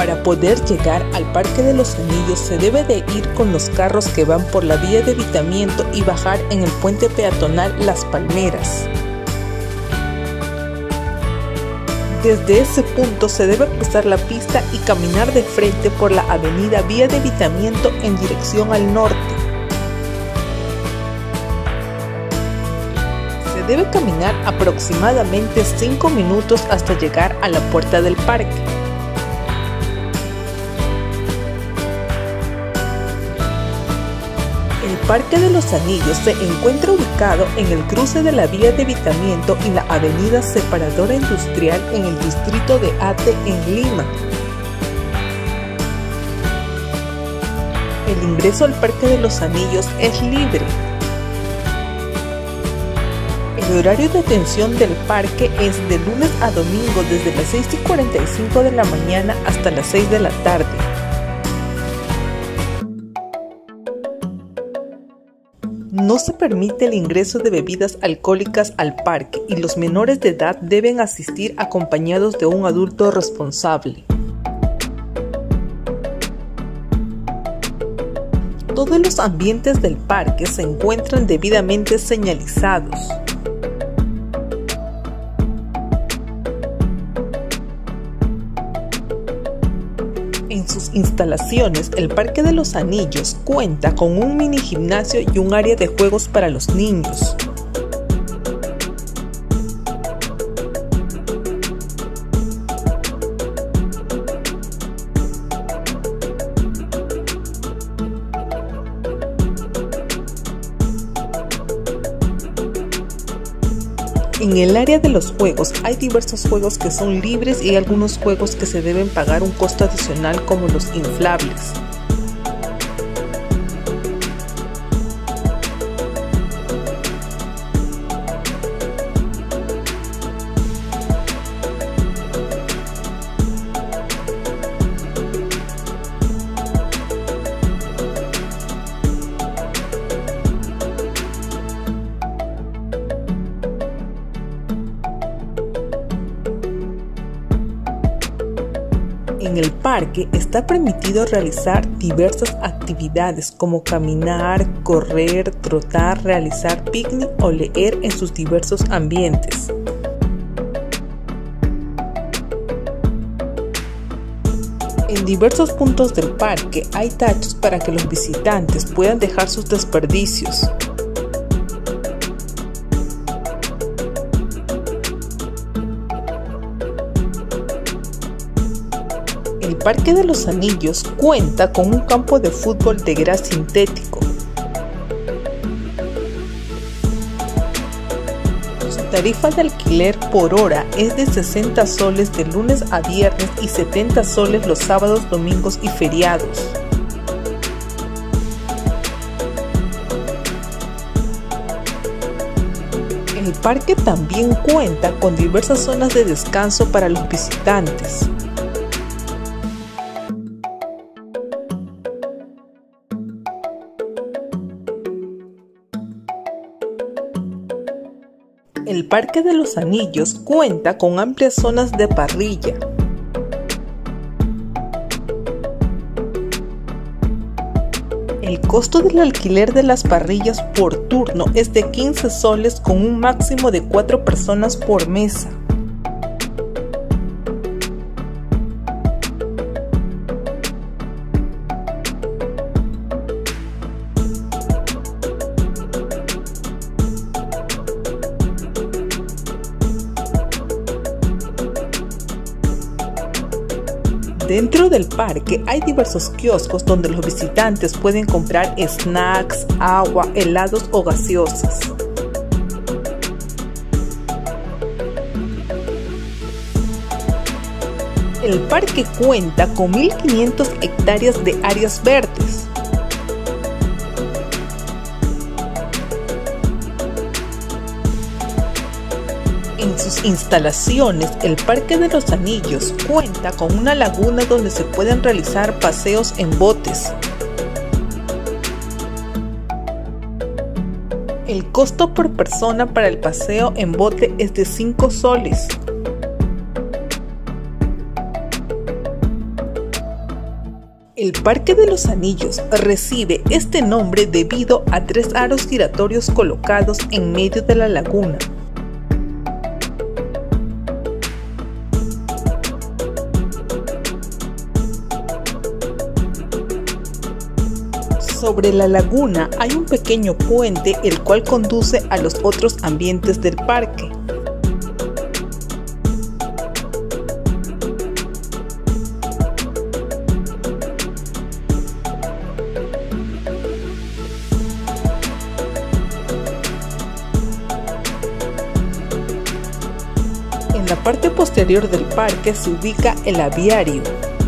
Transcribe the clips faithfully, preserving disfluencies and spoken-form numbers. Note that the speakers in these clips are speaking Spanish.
Para poder llegar al Parque de los Anillos se debe de ir con los carros que van por la vía de evitamiento y bajar en el puente peatonal Las Palmeras. Desde ese punto se debe cruzar la pista y caminar de frente por la avenida Vía de Evitamiento en dirección al norte. Se debe caminar aproximadamente cinco minutos hasta llegar a la puerta del parque. El Parque de los Anillos se encuentra ubicado en el cruce de la Vía de Evitamiento y la Avenida Separadora Industrial en el distrito de Ate, en Lima. El ingreso al Parque de los Anillos es libre. El horario de atención del parque es de lunes a domingo desde las seis y cuarenta y cinco de la mañana hasta las seis de la tarde. No se permite el ingreso de bebidas alcohólicas al parque y los menores de edad deben asistir acompañados de un adulto responsable. Todos los ambientes del parque se encuentran debidamente señalizados. En sus instalaciones, el Parque de los Anillos cuenta con un mini gimnasio y un área de juegos para los niños. En el área de los juegos hay diversos juegos que son libres y algunos juegos que se deben pagar un costo adicional como los inflables. En el parque está permitido realizar diversas actividades como caminar, correr, trotar, realizar picnic o leer en sus diversos ambientes. En diversos puntos del parque hay tachos para que los visitantes puedan dejar sus desperdicios. El Parque de los Anillos cuenta con un campo de fútbol de gras sintético. Su tarifa de alquiler por hora es de sesenta soles de lunes a viernes y setenta soles los sábados, domingos y feriados. El parque también cuenta con diversas zonas de descanso para los visitantes. El Parque de los Anillos cuenta con amplias zonas de parrilla. El costo del alquiler de las parrillas por turno es de quince soles con un máximo de cuatro personas por mesa. Dentro del parque hay diversos kioscos donde los visitantes pueden comprar snacks, agua, helados o gaseosas. El parque cuenta con mil quinientas hectáreas de áreas verdes. En sus instalaciones, el Parque de los Anillos cuenta con una laguna donde se pueden realizar paseos en botes. El costo por persona para el paseo en bote es de cinco soles. El Parque de los Anillos recibe este nombre debido a tres aros giratorios colocados en medio de la laguna. Sobre la laguna hay un pequeño puente el cual conduce a los otros ambientes del parque. En la parte posterior del parque se ubica el aviario.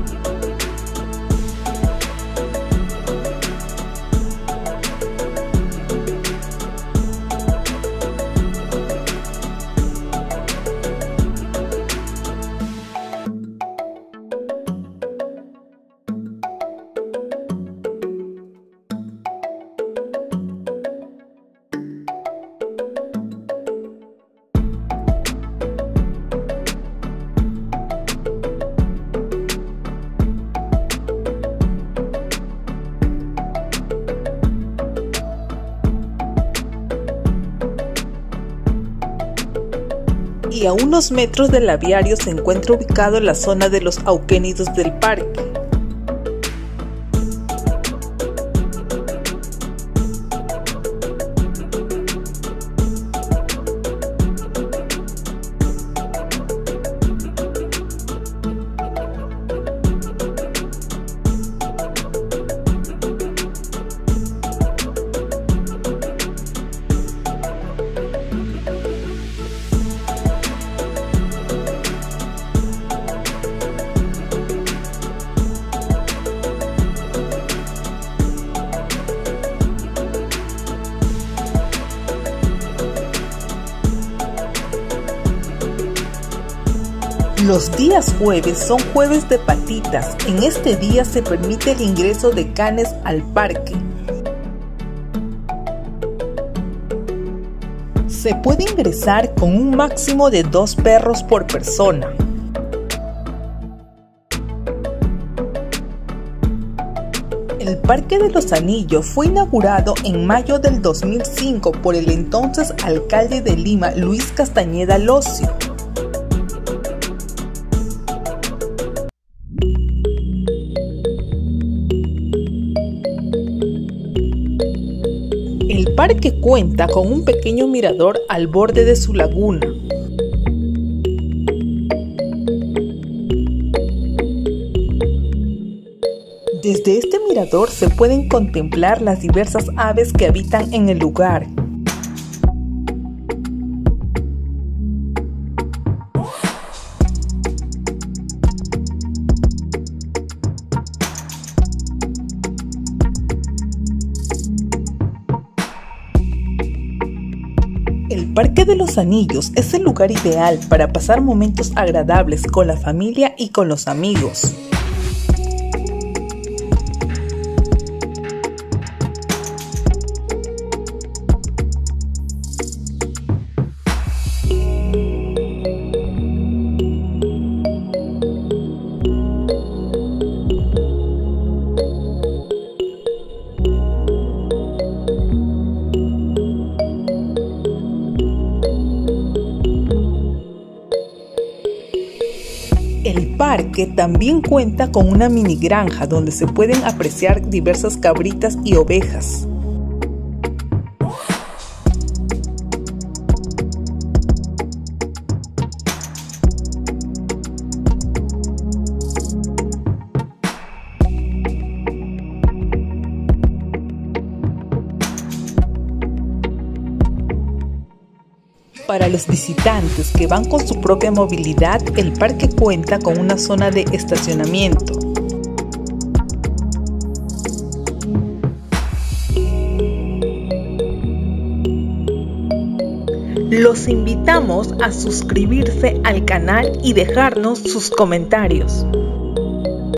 Y a unos metros del aviario se encuentra ubicado la zona de los auquénidos del parque. Los días jueves son jueves de patitas. En este día se permite el ingreso de canes al parque. Se puede ingresar con un máximo de dos perros por persona. El Parque de los Anillos fue inaugurado en mayo del dos mil cinco por el entonces alcalde de Lima, Luis Castañeda Locio. El parque cuenta con un pequeño mirador al borde de su laguna. Desde este mirador se pueden contemplar las diversas aves que habitan en el lugar. El Parque de los Anillos es el lugar ideal para pasar momentos agradables con la familia y con los amigos. El parque también cuenta con una mini granja donde se pueden apreciar diversas cabritas y ovejas. Para los visitantes que van con su propia movilidad, el parque cuenta con una zona de estacionamiento. Los invitamos a suscribirse al canal y dejarnos sus comentarios.